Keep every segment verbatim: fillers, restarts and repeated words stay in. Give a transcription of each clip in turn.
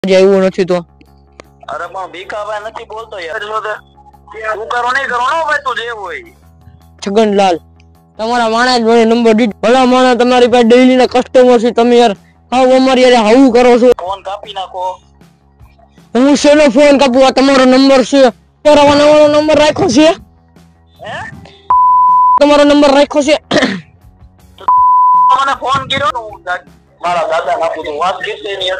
એવું નથી તો અરે પણ ભીખાભાઈ નથી બોલતો યાર તું કરો નહીં કરો ને ભાઈ તું જે હોય છગનલાલ તમારા માણસ મને નંબર દીધો ભલા માણસ તમારી પાસે ડેઈલી ના કસ્ટમર છે તમે યાર હાવ અમારી યાર હાવું કરો છો ફોન કાપી નાખો હું શેનો ફોન કાપું આ તમારો નંબર છે તમારો નવો નંબર રાખ્યો છે હે તમારો નંબર રાખ્યો છે મને ફોન કર્યો ને હું મારા દાદા નાખું તો વાત કીધી ની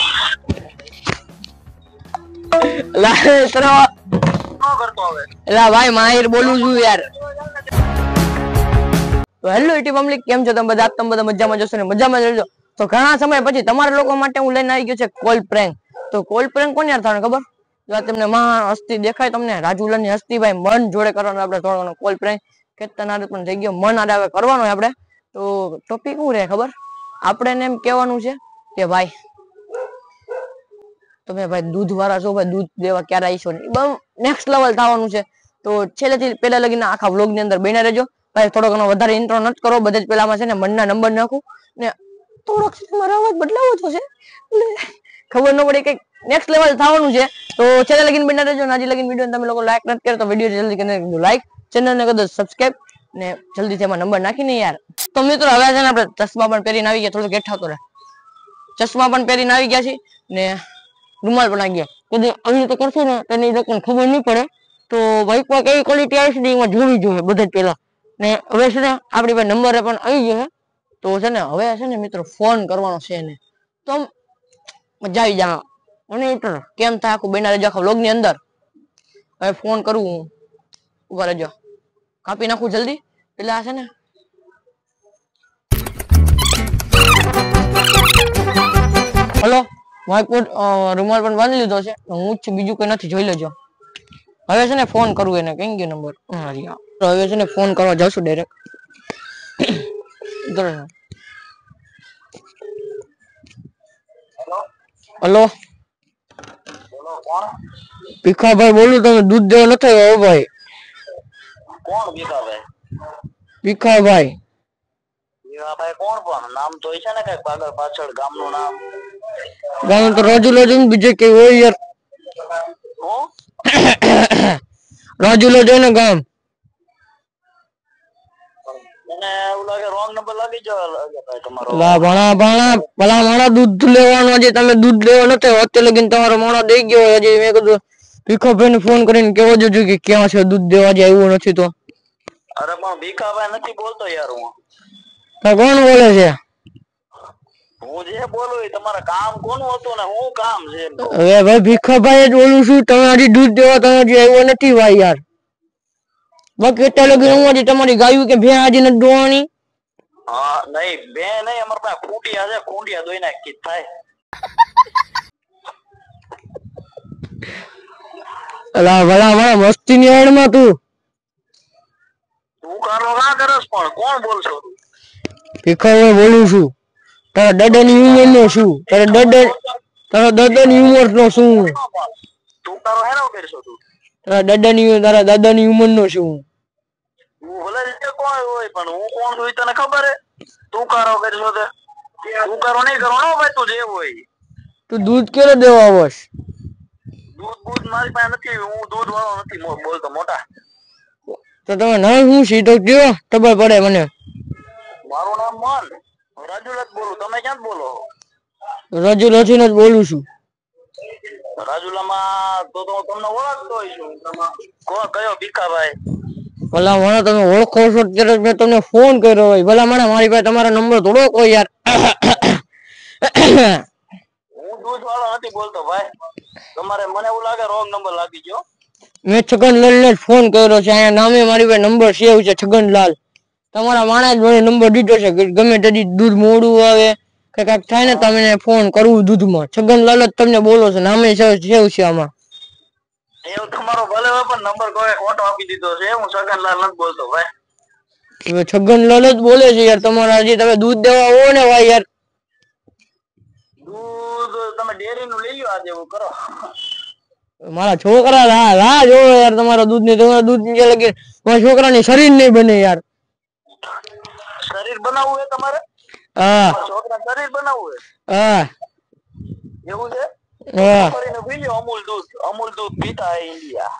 લા તરો નો કરતો હવે એલા ભાઈ માહિર બોલું છું યાર તો હેલો ઇટી પબ્લિક કેમ છો તમે બધા તમે બધા મજામાં જશો ને મજામાં રહેજો તો ઘણા સમય પછી તમારા લોકો માટે હું લઈને આવી ગયો છે કોલ પ્રેન્ક તો કોલ પ્રેન્ક કોને યાર થાને ખબર જો તમને મહાન હસ્તી દેખાય તમને રાજુલાની હસ્તી ભાઈ મન જોડે કરવાનો આપણે થોડો કોલ પ્રેન્ક કેતનાર પણ થઈ ગયો મન આડે કરવાનો આપણે તો ટોપિક શું રહે ખબર આપણે એને એમ કહેવાનું છે કે ભાઈ તમે ભાઈ દૂધ વાળા છો ભાઈ દૂધ દેવા ક્યારે આવીશો ને બહુ નેક્સ્ટ લેવલ થવાનું છે તો છેલ્લેથી પહેલા લગીને આખા વ્લોગ ની અંદર બન્યા રહેજો ભાઈ થોડો ઘણો વધારે ઇન્ટ્રો નથી કરો બધા જ પેલામાં છે ને મનના નંબર નાખું ને થોડોક મારો અવાજ બદલાવો થશે એટલે ખબર ન પડે કઈક નેક્સ્ટ લેવલ થવાનું છે તો છેલ્લે લગીને બન્યા રહેજો ને આજે લગીને વિડીયો તમે લોકો લાઈક નથી કરતો વિડીયો જલ્દી કરીને લાઈક ચેનલ ને કરો સબસ્ક્રાઇબ ને જલ્દીથી એમાં નંબર નાખીને યાર તો મિત્રો હવે છે ને આપણે ચશ્મા પણ પહેરીને આવી ગયા થોડું ગેઠાતો રહે ચશ્મા પણ પહેરીને આવી ગયા છે ને રૂમાલ પણ આવી ગયા કદી આવી તો કરશો ને તેની લોકોને ખબર નહીં પડે તો ભાઈ કોઈ કેવી ક્વોલિટી આવી છે એમાં જોવી જોઈએ બધા જ પેલા ને હવે છે ને આપણી પાસે નંબર પણ આવી ગયો તો છે ને હવે છે ને મિત્રો ફોન કરવાનો છે ને તો મજા આવી જાય અને કેમ થાય આખું બના રહેજો આખા વ્લોગ ની અંદર હવે ફોન કરું હું ઉભા રહેજો કાપી નાખું જલ્દી એટલે આ છે ને હલો વ્હાઈટ રૂમાલ પણ બાંધી લીધો છે હું જ બીજું કઈ નથી જોઈ લેજો હવે છે ને ફોન કરવું એને કઈ ગયો નંબર હવે છે ને ફોન કરવા જાશું ડાયરેક્ટ હલો બોલો કોણ ભીખાભાઈ બોલું તમે દૂધ દેવા નથી આવ્યો ભાઈ કોણ ભીખાભાઈ ભીખાભાઈ ભીખાભાઈ કોણ પણ નામ તો છે ને કઈક પાગળ પાછળ ગામનું નામ ગામ તો રાજુલા જોઈને બીજે કઈ હોય યાર હું રાજુલા જોઈને ગામ મને એવું લાગે રોંગ નંબર લાગી જવા લાગે ભાઈ તમારો લા ભણા ભણા ભલા મારા દૂધ લેવાનું હજી તમે દૂધ લેવા નથી અત્યારે લગીને તમારો મોણો દઈ ગયો હજી મેં કીધું ભીખાભાઈ ને ફોન કરીને કેવો જોજો કે ક્યાં છે દૂધ દેવા જે આવ્યું નથી તો અરે પણ ભીખાભાઈ નથી બોલતો યાર હું તો કોણ બોલે છે હું જે બોલું એ તમારા કામ કોનું હતું ને હું કામ છે હવે ભાઈ ભીખાભાઈ જ બોલું છું તમે હજી દૂધ દેવા તમે હજી આવ્યો નથી ભાઈ યાર બાકી અત્યારે લગી હું હજી તમારી ગાયું કે ભે હજી નથી દોવાની હા નહીં બે નહીં અમારા પાસે ખૂંટિયા છે ખૂંટિયા દોઈ નાખી થાય અલા ભલા ભલા મસ્તી ની આડ માં તું તું કારો કા કરસ પણ કોણ બોલશો તું ભીખાભાઈ બોલું છું તારા દાદા ની ઉંમર નો શું તારા દાદા તારા દાદા ની ઉંમર નો શું તું કારો હેરો કરશો તું તારા દાદા ની તારા દાદા ની ઉંમર નો શું હું ભલે જે કોણ હોય પણ હું કોણ છું તને ખબર હે તું કારો કરશો તે તું કારો નહીં કરો ને ભાઈ તું જે હોય તું દૂધ ક્યારે દેવા આવસ દૂધ દૂધ મારી પાસે નથી હું દૂધ વાળો નથી બોલતો મોટા તો તમે ના શું સીધો કયો ખબર પડે મને મારું નામ મન રાજુલા જ બોલું તમે ક્યાં બોલો રાજુલા થી જ બોલું છું રાજુલામાં તો તો તમને ઓળખતો હોય છું કોણ કયો ભીખાભાઈ ભલા મને તમે ઓળખો છો ત્યારે મેં તમને ફોન કર્યો હોય ભલા મને મારી પાસે તમારો નંબર થોડો કોઈ યાર હું દૂધ વાળો નથી બોલતો ભાઈ તમારે મને એવું લાગે રોંગ નંબર લાગી ગયો મેં છગનલાલ ને ફોન કર્યો છે અહીંયા નામે મારી પાસે નંબર સેવ છે છગનલાલ તમારા માણસ મને નંબર દીધો છે ગમે તેથી દૂધ મોડું આવે કે કાંઈક થાય ને તમને ફોન કરવું દૂધમાં છગનલાલ જ તમને બોલો છો નામે સેવ છે આમાં એવું તમારો ભલે હોય પણ નંબર કોઈ ખોટો આપી દીધો છે હું છગનલાલ નથી બોલતો ભાઈ છગનલાલ જ બોલે છે યાર તમારા હજી તમે દૂધ દેવા આવો ને ભાઈ યાર દૂધ તમે ડેરી નું લઈ લો આજે એવું કરો મારા છોકરા રા રા જો યાર તમારા દૂધ ની તમારા દૂધ ની લગે મારા છોકરાની શરીર નહીં બને યાર શરીર બનાવવું હે તમારે હા છોકરા શરીર બનાવવું હે હા એવું છે હા કરીને પી લ્યો અમૂલ દૂધ અમૂલ દૂધ પીતા હે ઇન્ડિયા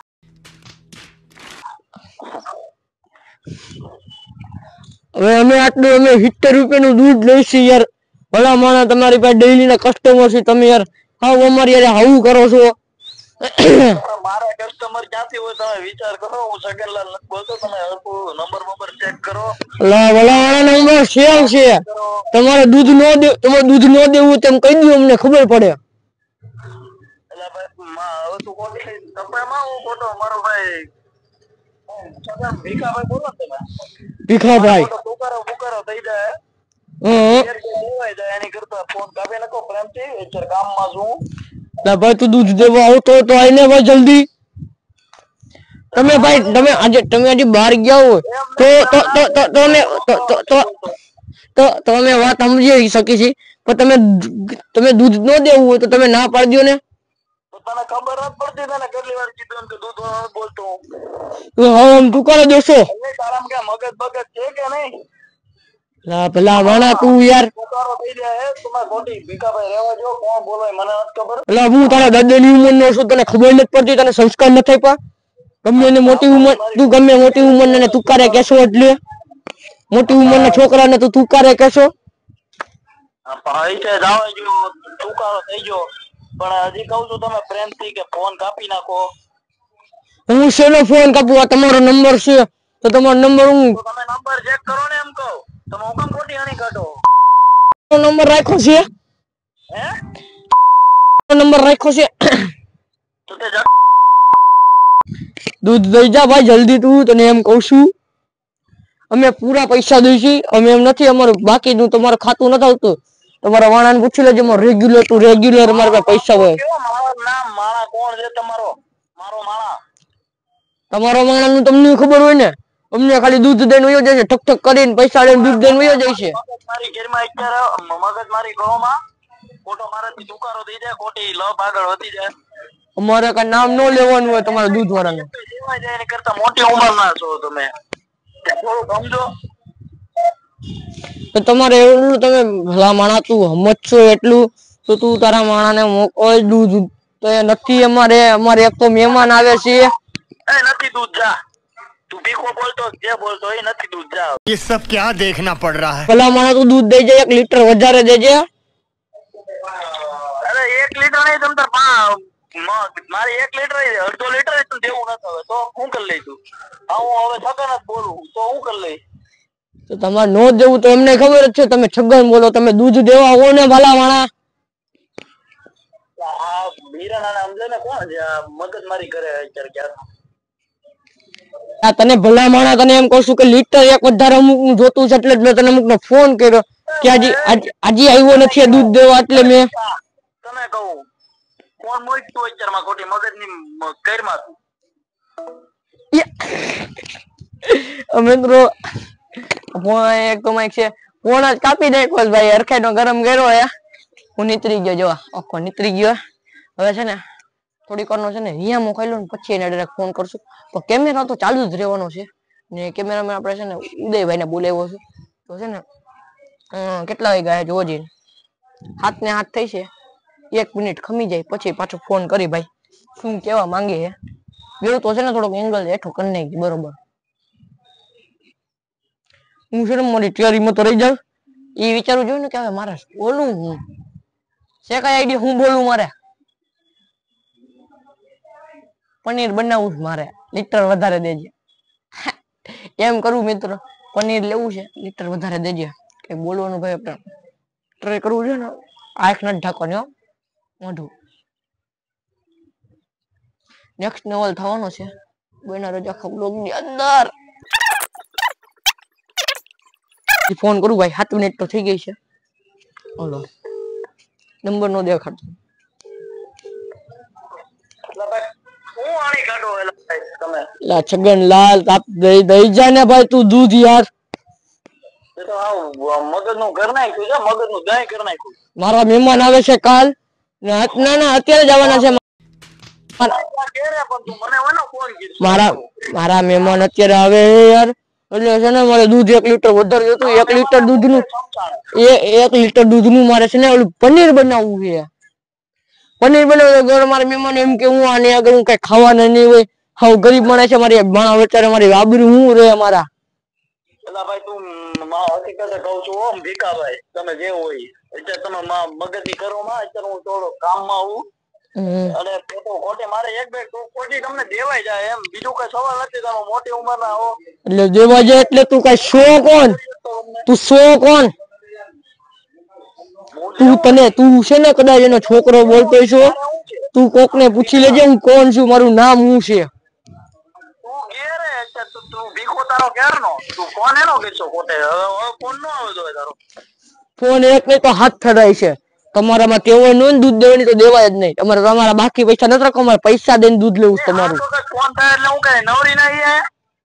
હવે અમે આટલું અમે સિત્તેર રૂપિયાનું દૂધ લઈશું યાર ભલા માણસ તમારી પાસે ડેઈલી ના કસ્ટમર છે તમે યાર હાવ અમારી યાર આવું કરો છો મારા કસ્ટમર ક્યાંથી હોય તમે વિચાર કરો હું સગનલાલ નથી બોલતો તમે નંબર નંબર ચેક કરો લા ભલા માણસ નંબર સેવ છે તમારે દૂધ નો દે તમારે દૂધ નો દેવું તેમ કહી દો અમને ખબર પડે એટલે ભાઈ માં હવે તું કોટી કપડામાં હું ખોટો મારો ભાઈ ભીખાભાઈ બોલો તમે ભીખાભાઈ પુકારો પુકારો થઈ જાય હમ દેવાય જાય એની કરતા ફોન કાપી નાખો પ્રેમથી અત્યારે કામમાં છું લા ભાઈ તું દૂધ દેવા આવતો તો આઈને ભાઈ જલ્દી તમે ભાઈ તમે આજે તમે આજે બહાર ગયા હોય તો તો તો તો તમે તો તો તો તો અમે વાત સમજી શકી છીએ પણ તમે તમે દૂધ ન દેવું હોય તો તમે ના પાડી દો ને તો તને ખબર નથી પડતી તને કેટલી વાર કીધું કે દૂધ બોલતો તો હવે આમ તું કરે દેશો તારામ કે મગજ બગજ છે કે નહીં લા ભલા માણા તું યાર પુકારો થઈ જાય તમારે ખોટી ભીખાભાઈ રહેવા જો કોણ બોલો મને નથી ખબર લા હું તારા દાદાની ઉંમરનો છું તને ખબર નથી પડતી તને સંસ્કાર નથી આપ્યા ગમે એને મોટી ઉંમર તું ગમે મોટી ઉંમરને તુકારે કહેશો એટલે મોટી ઉંમરના છોકરાને તું તુકારે કહેશો ભાઈ છે જાવ જો તુકારો થઈ ગયો પણ હજી કહું છું તમે પ્રેમથી કે ફોન કાપી નાખો હું શેનો ફોન કાપું આ તમારો નંબર છે તો તમારો નંબર હું તો તમે નંબર ચેક કરો ને એમ કહું તમે હુકમ ખોટી આણી કાઢો નંબર રાખ્યો છે હે નંબર રાખ્યો છે તો તે દૂધ દઈ જા ભાઈ જલ્દી તું તને એમ કહું છું અમે પૂરા પૈસા દઈશું અમે એમ નથી અમારું બાકીનું તમારું ખાતું નથી આવતું તમારા વાણાને પૂછી લેજો અમારું રેગ્યુલર ટુ રેગ્યુલર અમારા પાસે પૈસા હોય મારો નામ માણા કોણ છે તમારો મારો માણા તમારો માણાનું તમને ખબર હોય ને અમને ખાલી દૂધ દઈને વયો જાય છે ઠક ઠક કરીને પૈસા લઈને દૂધ દઈને વયો જાય છે મારી ઘેરમાં અત્યારે મગજ મારી ગળોમાં ખોટો મારાથી તુકારો થઈ જાય ખોટી લપ આગળ વધી જાય અમારે કઈ નામ ન લેવાનું હોય તમારા દૂધ વાળાને સેવા જાય એની કરતા મોટી ઉંમરના છો તમે થોડું સમજો તો તમારે એટલું તમે ભલા માણા તું સમજશો એટલું તો તું તારા માણાને મોકલ દૂધ તો એ નથી અમારે અમારે એક તો મહેમાન આવે છે એ નથી દૂધ જા તું ભીખો બોલતો જે બોલતો એ નથી દૂધ જા ये सब क्या देखना पड़ रहा है ભલા માણા તું દૂધ દઈ જાય એક લીટર વધારે દેજે અરે એક લીટર નહીં તમ તાર મારે એક લીટર અડધો લીટર દેવું નથી હવે તો હું કરી લઈ તું હા હું હવે છગન જ બોલું તો હું કરી લઈ તો તમારે નો દેવું તો એમને ખબર જ છે તમે છગન બોલો તમે દૂધ દેવા હો ને ભલા માણા આ મીરાના સમજે ને કોણ છે આ મગજ મારી કરે અત્યારે ક્યારે આ તને ભલા માણા તને એમ કહું છું કે લીટર એક વધારે અમુક નું જોતું છે એટલે મેં તને અમુક નો ફોન કર્યો કે આજે આજે આવ્યો નથી દૂધ દેવા એટલે મેં તમે કહું ફોન મૂકતું અત્યારે માં ખોટી મગજ ની કઈરમાં મિત્રો ફોન એક તો માઈક છે ફોન જ કાપી નાખ્યો ભાઈ હરખાઈ નો ગરમ કર્યો હે હું નીતરી ગયો જો આખો નીતરી ગયો હવે છે ને થોડીક વાર નો છે ને અહીંયા મોકલી લો ને પછી એને ડાયરેક્ટ ફોન કરશું તો કેમેરા તો ચાલુ જ રહેવાનો છે ને કેમેરામેન આપણે છે ને ઉદયભાઈ ને બોલાવ્યો છે તો છે ને કેટલા વાગ્યા જોવો જઈને હાથ ને હાથ થઈ છે એક મિનિટ ખમી જાય પછી પાછો ફોન કરી ભાઈ શું કેવા માંગે છે બેવ તો છે ને થોડોક એંગલ હેઠો કરી નાખી બરોબર હું છે ને મારી તૈયારીમાં તો રહી જાઉં એ વિચારવું જોઈએ ને કે હવે મારે બોલું હું છે કઈ આઈડિયા હું બોલું મારે પનીર બનાવવું મારે લીટર વધારે દેજે એમ કરવું મિત્રો પનીર લેવું છે લીટર વધારે દેજે કઈ બોલવાનું ભાઈ આપણે ટ્રાય કરવું છે ને આંખ નથી ઢાંકવાની મોઢું નેક્સ્ટ નવલ થવાનો છે બેના રજા આખા બ્લોગ ની અંદર ફોન કરું ભાઈ સાત મિનિટ તો થઈ ગઈ છે ઓલો નંબર નો દેખાડતો લા છગન લાલ તાપ દઈ દઈ જા ને ભાઈ તું દૂધ યાર મગજ નું ઘર નાખ્યું છે મગજ નું ગાય કરી નાખ્યું મારા મહેમાન આવે છે કાલ ના ના અત્યારે જવાના છે મારા મારા મહેમાન અત્યારે આવે યાર એટલે છે ને મારે દૂધ એક લીટર વધારે જોતું એક લીટર દૂધ નું એક લીટર દૂધ નું મારે છે ને ઓલું પનીર બનાવવું છે પનીર બનાવ્યું ઘર મારા મહેમાન એમ કે હું આને આગળ હું કઈ ખાવાના નહીં હોય હાવ ગરીબ માણસ છે મારી માણા વચારે મારી આબરૂ હું રે મારા એલા ભાઈ તું હકીકતે કહું છું ઓમ ભીખાભાઈ તમે જે હોય અત્યારે તમે મગજની કરો માં અત્યારે હું થોડો કામમાં આવું અને ખોટે મારે એક બે ખોટી તમને દેવાય જાય એમ બીજું કઈ સવાલ નથી તમે મોટી ઉંમરના હો એટલે દેવા જાય એટલે તું કઈ શો કોણ તું શો કોણ તું તને તું છે ને કદાચ એનો છોકરો બોલતો છો તું કોક ને પૂછી લેજે હું કોણ છું મારું નામ હું છે તું ઘેરે તું ભીખો તારો ઘેરનો તું કોણ એનો કીધો ખોટે ફોન નો આવે તો તારો ફોન એક ને તો હાથ ઠરાય છે તમારામાં કેવો નો દૂધ દેવાની તો દેવાય જ નહીં તમારે તમારા બાકી પૈસા નથી રાખો અમારે પૈસા દઈને દૂધ લેવું તમારું ફોન થાય એટલે હું કઈ નવરી નહીં હે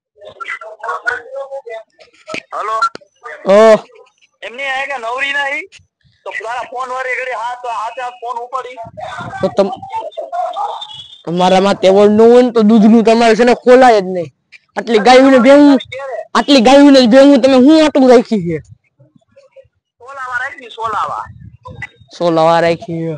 હેલો ઓ એમની હે કે નવરી નહીં તો તારા ફોન વાળી ઘડી હાથ હાથે ફોન ઉપાડી તો તમ તમારામાં તેવો નો હોય તો દૂધ નું તમારે છે ને ખોલાય જ નહીં આટલી ગાયું ને ભેવું આટલી ગાયું ને ભેવું તમે હું આટલું રાખી છે સોલાવા રાખી સોલાવા સોલાવા રાખી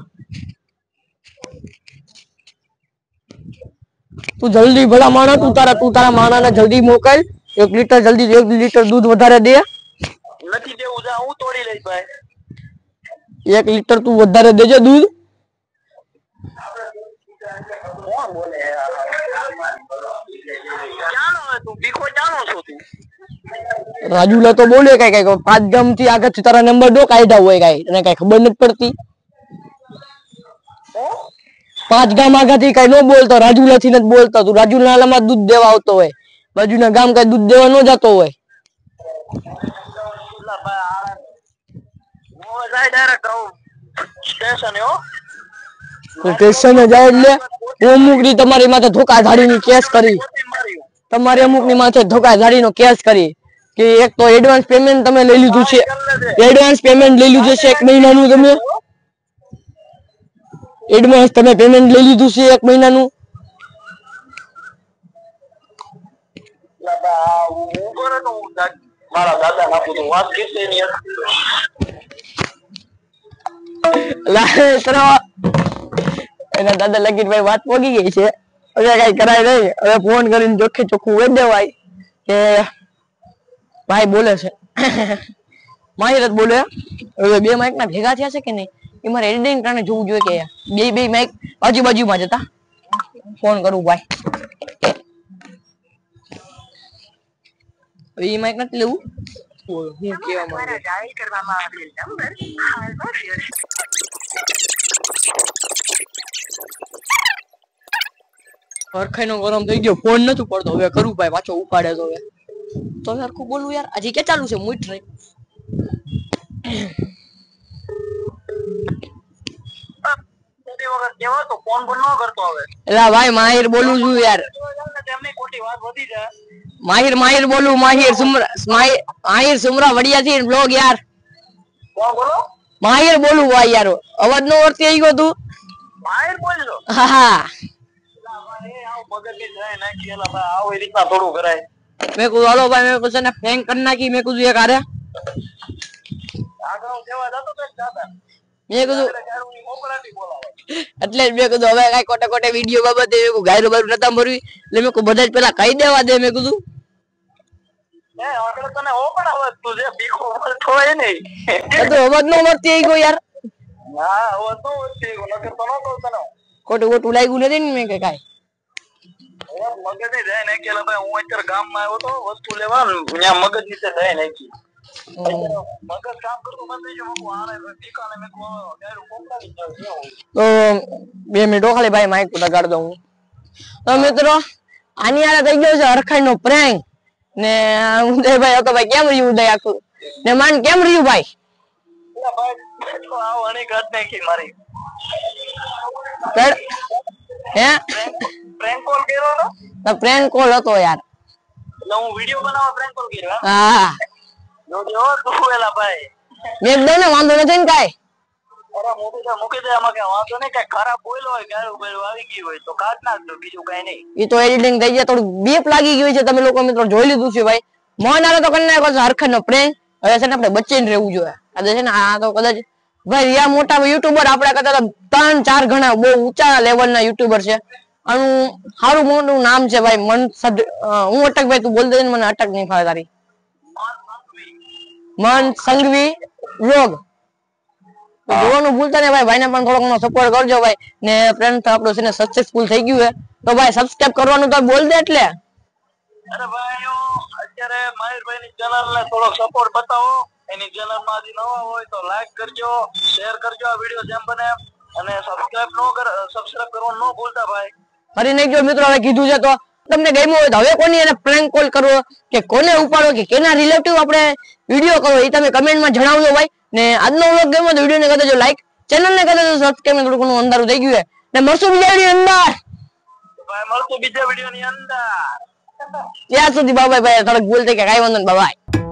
તું જલ્દી ભલા માણા તું તારા તું તારા માણા ને જલ્દી મોકલ એક લીટર જલ્દી એક લીટર દૂધ વધારે દે નથી દેવું જા હું તોડી લઈશ ભાઈ એક લીટર તું વધારે દેજે દૂધ કોણ બોલે જાનો તું ભીખો જાનો છો તું રાજુલા તો બોલે કઈ કઈ પાંચ ગામ થી આગળ થી તારા નંબર દો કાઢ્યા હોય કઈ તને કઈ ખબર નથી પડતી પાંચ ગામ આગળ થી કઈ નો બોલતો રાજુલા થી નથી બોલતો તું રાજુલા નાલામાં દૂધ દેવા આવતો હોય બાજુના ગામ કઈ દૂધ દેવા નો જતો હોય સ્ટેશન જાય એટલે અમુક ની તમારી માથે ધોકાધાડી ની કેસ કરી તમારી અમુક ની માથે ધોકાધાડી નો કેસ કરી કે એક તો એડવાન્સ પેમેન્ટ તમે લઈ લીધું છે એડવાન્સ પેમેન્ટ લઈ લીધું છે એક મહિનાનું તમે એડવાન્સ તમે પેમેન્ટ લઈ લીધું છે એક મહિનાનું મારા દાદા નાખું તો વાત કેસે ની એના દાદા લગીન ભાઈ વાત પોગી ગઈ છે હવે કઈ કરાય નહીં હવે ફોન કરીને ચોખ્ખે ચોખ્ખું વેચ દેવાય કે ભાઈ બોલે છે માહિર જ બોલે હવે બે માઇક ના ભેગા થયા છે કે નહીં એ મારે એડિટિંગ કારણે જોવું જોઈએ કે બે બે માઇક આજુબાજુમાં જતા ફોન કરું ભાઈ એ માઇક નથી લેવું હું કેવા માંગુ હરખાઈનો ગરમ થઈ ગયો ફોન નથી પડતો હવે કરું ભાઈ પાછો ઉપાડે તો હવે તો હરખું બોલું યાર હજી કે ચાલુ છે મુઈટ રહી એલા ભાઈ માહિર બોલું છું યાર માહિર માહિર બોલું માહિર સુમરા માહિર સુમરા વડિયા થી બ્લોગ યાર માહિર બોલું ભાઈ યાર અવાજ નો વર્તી આવી ગયો તું માહિર બોલજો હા હા થોડું કરાય મેં કીધું હાલો ભાઈ મેં કીધું ને ફેંક કરી નાખી મેં કીધું એક હારે મેં કીધું એટલે મેં કીધું હવે કઈ કોટે કોટે વિડીયો બાબતે ગાયરું બાયરું નતા ભરવી એટલે મેં બધા જ પેલા કહી દેવા દે મેં કીધું અવાજ નો મળતી આવી ગયો યાર ખોટું ખોટું લાગ્યું નથી ને મેં કઈ કઈ મગજ ની જાય નાખી ભાઈ હું અત્યારે ગામ માં આવ્યો તો વસ્તુ લેવા ત્યાં મગજ ની જાય નાખી મગજ કામ કરતું બંધ થઈ ગયું ઠીકાને મેં તો બે મિનિટો ખાલી ભાઈ માઇક લગાડ દઉં તો મિત્રો આની આરે થઈ ગયો છે હરખાઈ નો પ્રેન્ક ને ઉદયભાઈ હતો ભાઈ કેમ રહ્યું ઉદય આખું ને માન કેમ રહ્યું ભાઈ મારી હે પ્રેન્ક કોલ કર્યો તો પ્રેન્ક કોલ હતો યાર એટલે હું વિડિયો બનાવવા પ્રેન્ક કોલ કર્યો હા નો જો તું એલા ભાઈ મેં દે ને વાંધો નથી ને કાઈ અરે મૂકી દે મૂકી દે આમાં કઈ વાંધો નહીં કઈ ખરાબ બોલ્યો હોય ગાળું બોલ્યો આવી ગયું હોય તો કાઢ નાખજો બીજું કઈ નહીં ઈ તો એડિટિંગ થઈ જાય થોડું બીપ લાગી ગયું છે તમે લોકો મિત્રો જોઈ લીધું છે ભાઈ મન આરે તો કરી નાખો હરખાઈ નો પ્રેન્ક હવે છે ને આપણે બચીને રહેવું જોઈએ આજે છે ને આ તો કદાચ ભાઈ યા મોટા યુટ્યુબર આપડા કરતા તો ત્રણ ચાર ગણા બહુ ઊંચા લેવલ ના યુટ્યુબર છે. આનું સારું મોટું નામ છે ભાઈ. મન હું અટક ભાઈ તું બોલ દે મને અટક નહીં ફાવે તારી. મન સંઘવી વ્લોગ જોવાનું ભૂલતા ને ભાઈ. ભાઈને પણ થોડો ઘણો સપોર્ટ કરજો ભાઈ. ને ફ્રેન્ડ આપણું છે ને સક્સેસફુલ થઈ ગયું છે તો ભાઈ સબસ્ક્રાઇબ કરવાનું તો બોલ દે એટલે. અરે ભાઈઓ અત્યારે માહિરભાઈ ની ચેનલ ને થોડોક સપોર્ટ બતાવો. એની ચેનલ માં હજી નવા હોય તો લાઈક કરજો, શેર કરજો આ વિડિયો જેમ બને એમ, અને સબસ્ક્રાઇબ નો કર સબસ્ક્રાઇબ કરવાનું ન ભૂલતા ભાઈ. ફરી નાખજો મિત્રો. હવે કીધું છે તો તમને ગમ્યું હોય તો હવે કોની એને પ્રેન્ક કોલ કરવો કે કોને ઉપાડો કે કેના રિલેટિવ આપણે વિડિયો કરો એ તમે કમેન્ટ માં જણાવજો ભાઈ. ને આજનો વ્લોગ ગમ્યો તો વિડિયો ને કરી દેજો લાઈક, ચેનલ ને કરી દેજો સબસ્ક્રાઇબ. થોડું ઘણું અંધારું થઈ ગયું છે ને મળશું બીજા વિડિયો અંદર. ભાઈ મળશું બીજા વિડિયો ની અંદર. ત્યાં સુધી બાય બાય. થોડુંક ભૂલ થઈ કે કાઈ વાંધો નહીં. બાય.